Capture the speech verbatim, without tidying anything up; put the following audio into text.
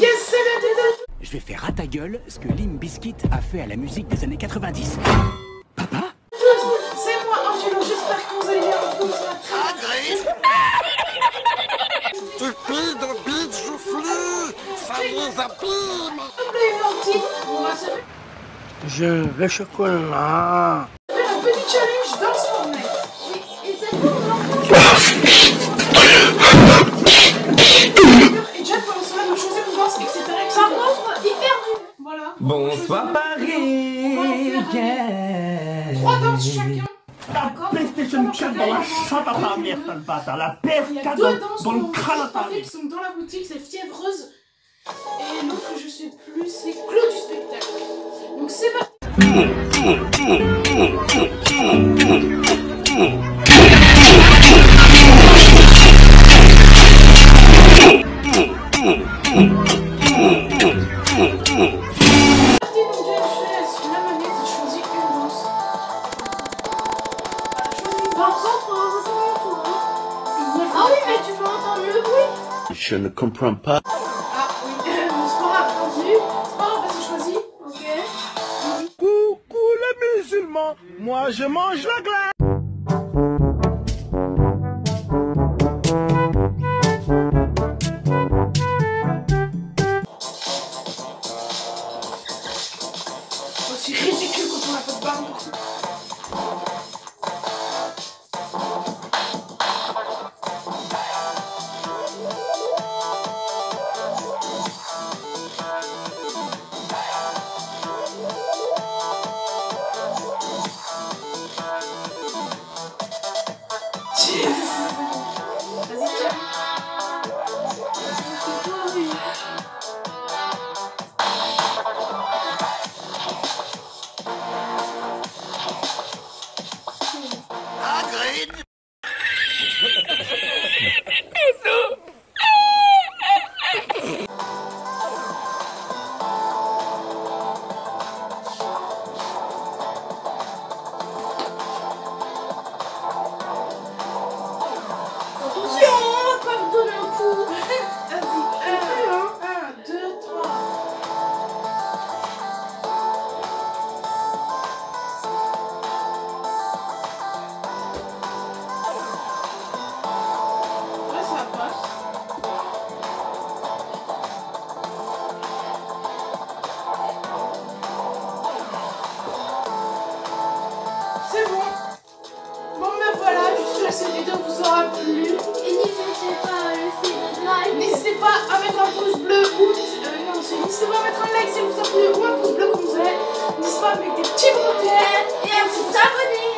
Yes, c'est la tête. Je vais faire à ta gueule ce que Limp Bizkit a fait à la musique des années quatre-vingt-dix. Papa? C'est moi, Angelo, j'espère que vous allez bien. En tout cas, ça va très bien. Tu pies de bite joufflue. Ça les abîme. On va se faire Je veux chocolat. un petit challenge dans ce Fortnite. Et c'est pour Et Jack pendant cela de choisir une danse, et cetera. Par contre, hyper nul. Voilà. Bonsoir Paris. Yeah. Trois danses chacun. La PlayStation quatre dans la chatte à ta mère, sale bâtard. La P S Il y a quatre deux dans, danses dans le qu'on crâne à ta fait mère. qui sont dans la boutique, c'est Fiévreuse. Et l'autre, je sais plus, c'est Clos du spectacle. Donc c'est parti. Je ne comprends pas. Ah oui, c'est pas grave, entendu. C'est pas grave, vas-y, choisis. Ok. Coucou les musulmans, moi je mange la glace. Aussi ridicule quand on a pas de barbe pour ça. Vas-y, tiens. Hagrid. Attention, on va pas me donner un coup. Vas-y, un, deux, trois. Là, ça passe. C'est bon. Bon ben voilà, j'espère que cette vidéo vous aura plu. Et n'hésitez pas à laisser des likes. N'hésitez pas à mettre un pouce bleu ou euh, non, c'est- n'hésitez pas à mettre un like si vous a plu ou un pouce bleu comme vous avez. N'hésitez pas à mettre des petits commentaires Et à vous abonner.